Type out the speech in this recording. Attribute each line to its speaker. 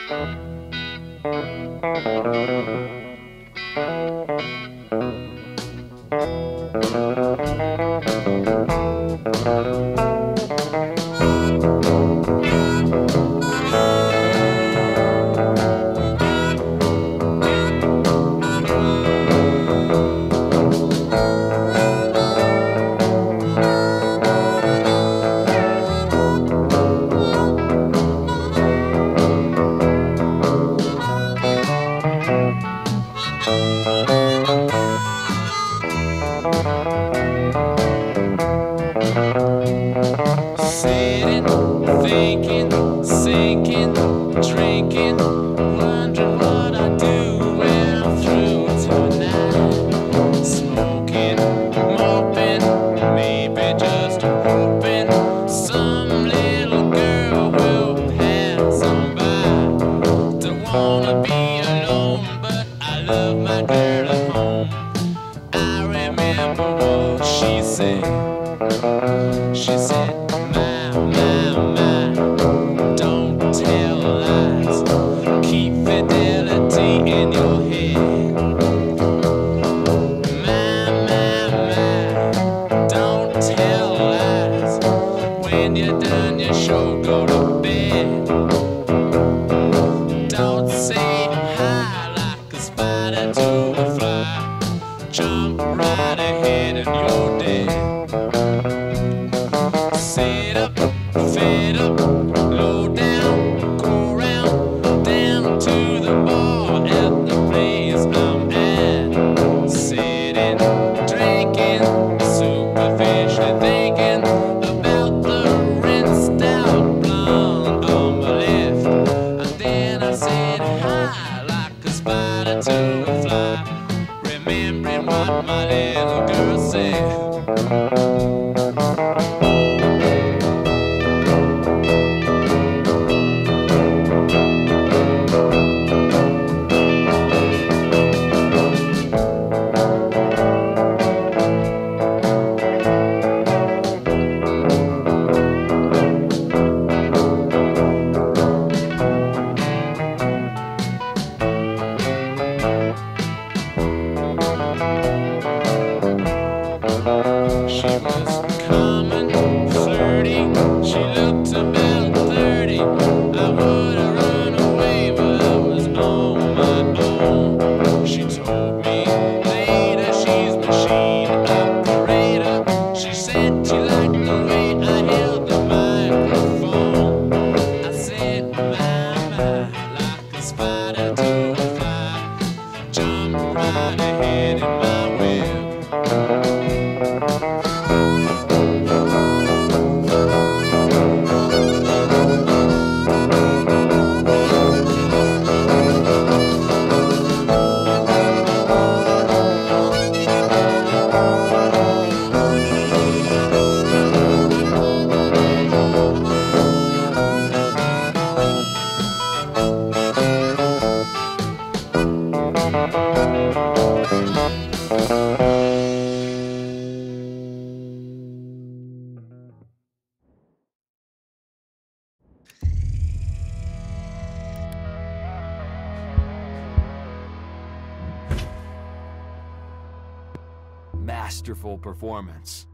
Speaker 1: Sitting, thinking, sinking, drinking, wondering what I do when I'm through tonight. Smoking, moping, maybe just hoping some little girl will pass on by. Don't wanna be alone, but I love my girl at home. I remember what she said. She said, don't tell lies, keep fidelity in your head. Don't tell lies, when you're done your show, go to bed. Don't say hi like a spider to a fly, jump right ahead and you're dead. Sit up, fed up, low down, go round, down to the bar at the place I'm at. Sitting, drinking, superficially thinking about the rinsed out blonde on my left. And then I said hi like a spider to a fly, remembering what my little girl said. She was common, flirty, she looked about 30. I would've run away, but I was on my own. She told me later she's machine operator. She said she liked the way I held the microphone. I said, my, like a spider to a fly, jump right ahead in my web.
Speaker 2: Masterful performance.